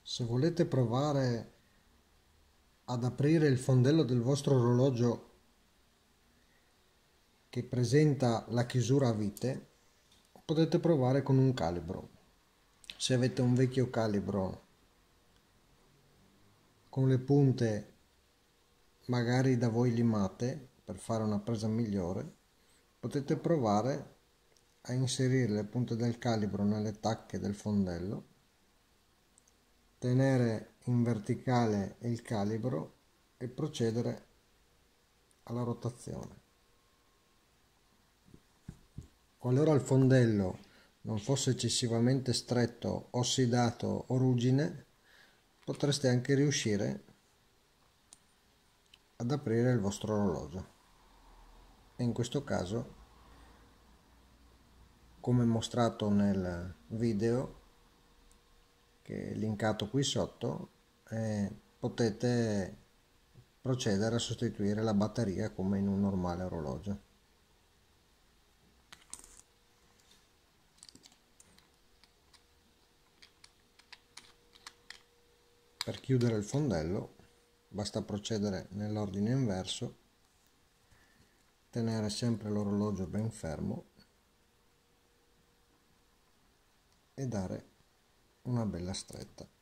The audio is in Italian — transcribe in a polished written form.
Se volete provare ad aprire il fondello del vostro orologio che presenta la chiusura a vite, potete provare con un calibro. Se avete un vecchio calibro con le punte magari da voi limate per fare una presa migliore, potete provare a inserire le punte del calibro nelle tacche del fondello, tenere in verticale il calibro e procedere alla rotazione. Qualora il fondello non fosse eccessivamente stretto, ossidato o ruggine, potreste anche riuscire ad aprire il vostro orologio. E in questo caso, come mostrato nel video che è linkato qui sotto, potete procedere a sostituire la batteria come in un normale orologio. Per chiudere il fondello basta procedere nell'ordine inverso, tenere sempre l'orologio ben fermo e dare una bella stretta.